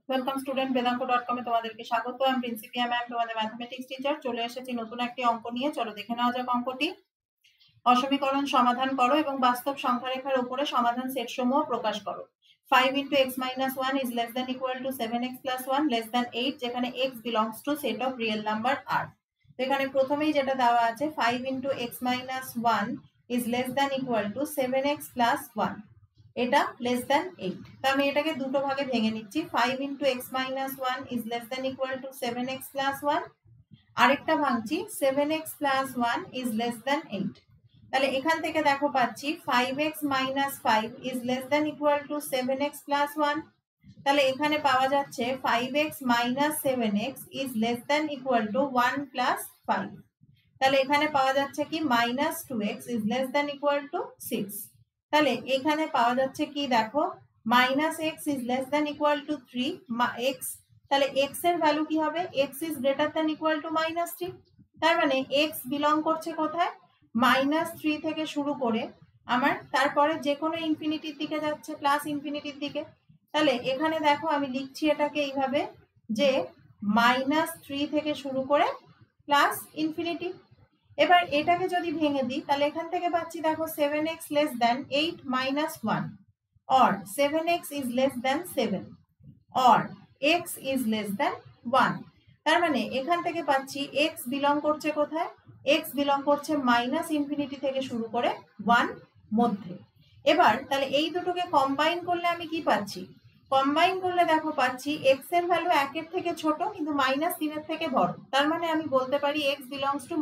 Welcome student বেদাঙ্ক.com এ তোমাদেরকে স্বাগত। আমি প্রিন্সিপিয়া ম্যাম, তোমাদের ম্যাথমেটিক্স টিচার। চলে এসেছি নতুন একটি অঙ্ক নিয়ে। চলো দেখে নেওয়া যাক অঙ্কটি। অসমীকরণ সমাধান করো এবং বাস্তব সংখ্যা রেখার উপরে সমাধান সেট সমূহ প্রকাশ করো। 5 into x minus 1 is less than equal to 7x plus 1 less than 8, যেখানে x belongs to set of real number r। তো এখানে প্রথমেই যেটা দেওয়া আছে 5 into x minus 1 is less than equal to 7x plus 1, এটা less than 8। তো আমি এটাকে দুটো ভাগে ভেঙে নিচ্ছি। 5 into x minus 1 is less than equal to 7x plus 1, আরেকটা ভাঙছি 7x plus 1 is less than 8। তাহলে এখান থেকে দেখো পাচ্ছি 5x minus 5 is less than equal to 7x plus 1। তাহলে এখানে পাওয়া যাচ্ছে 5x minus 7x is less than equal to 1 plus 5। তাহলে এখানে পাওয়া যাচ্ছে কি minus 2x is less than equal to 6। তাহলে এখানে পাওয়া যাচ্ছে কি দেখো minus x is less than equal to 3 x। তাহলে x এর ভ্যালু কি হবে? x is greater than equal to minus 3। তার মানে x বিলং করছে কোথায়? minus 3 থেকে শুরু করে আমার তারপরে যে কোনো ইনফিনিটির দিকে যাচ্ছে, প্লাস ইনফিনিটির দিকে। তাহলে এখানে দেখো আমি লিখছি এটাকে এইভাবে যে minus 3 থেকে শুরু করে প্লাস ইনফিনিটি। এবার এটাকে যদি ভেঙে দিই তাহলে এখান থেকে পাচ্ছি দেখো 7x less than 8 minus 1 or 7x is less than 7 or x is less than 1। তার মানে এখান থেকে পাচ্ছি x বিলং করছে কোথায়? x বিলং করছে মাইনাস ইনফিনিটি থেকে শুরু করে 1 মধ্যে। এবার তাহলে এই দুটোকে কম্বাইন করলে আমি কি পাচ্ছি? কম্বাইন করলে দেখো পাচ্ছি x এর ভ্যালু 1 এর থেকে ছোট কিন্তু মাইনাস 3 এর থেকে বড়। তার মানে আমি বলতে পারি x বিলংস টু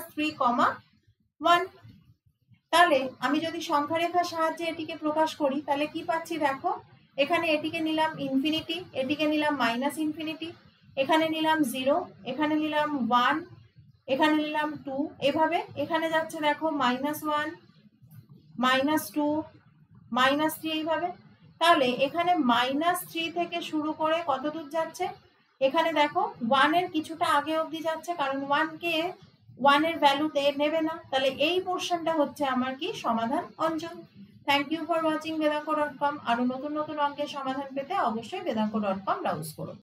-3, 1। তাহলে আমি যদি সংখ্যা রেখার সাহায্যে এটিকে প্রকাশ করি তাহলে কি পাচ্ছি দেখো, এখানে এটিকে নিলাম ইনফিনিটি, এটিকে নিলাম মাইনাস ইনফিনিটি, এখানে নিলাম 0, এখানে নিলাম 1, এখানে নিলাম 2, এভাবে এখানে যাচ্ছে দেখো -1, -2, -3 এইভাবে। তাহলে এখানে -3 থেকে শুরু করে কত দূর যাচ্ছে? এখানে দেখো 1 এর কিছুটা আগে অবধি যাচ্ছে, কারণ 1 এর ভ্যালুতে নেবে না। তাহলে এই পোর্শনটা হচ্ছে আমার কি সমাধান অঞ্চল। Thank you for watching Vedanka dot com. আরো নতুন নতুন অঙ্কের সমাধান পেতে অবশ্যই বেদাঙ্ক.com ব্রাউজ করুন।